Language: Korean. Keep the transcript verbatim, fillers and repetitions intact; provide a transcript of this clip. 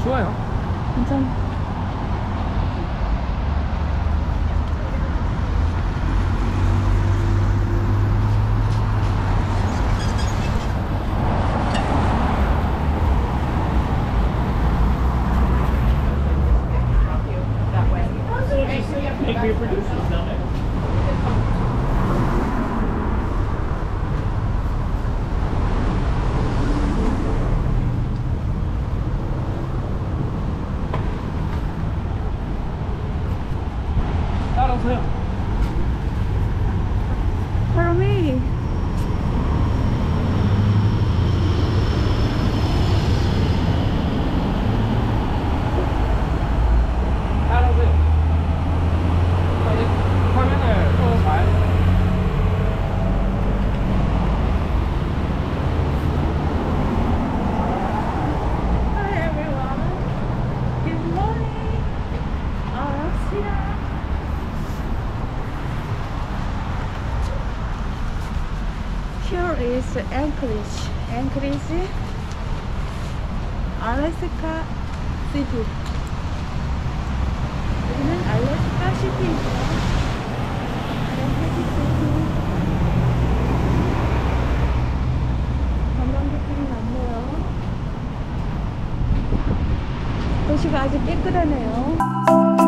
좋아요. 괜찮아. 따라오세요. Follow me. 따라오세요. 화면을 또 잘. Hi everyone. Good morning. 알았어요. Here is Anchorage. Anchorage, 알래스카 시티. 여기는 알래스카 시티입니다. 알래스카 시티. 관광객들이 많네요. 도시가 아주 깨끗하네요.